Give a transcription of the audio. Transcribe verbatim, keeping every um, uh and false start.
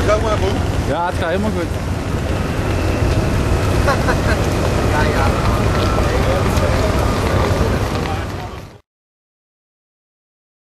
Ga maar goed. Ja, het gaat helemaal goed. Ja, ja.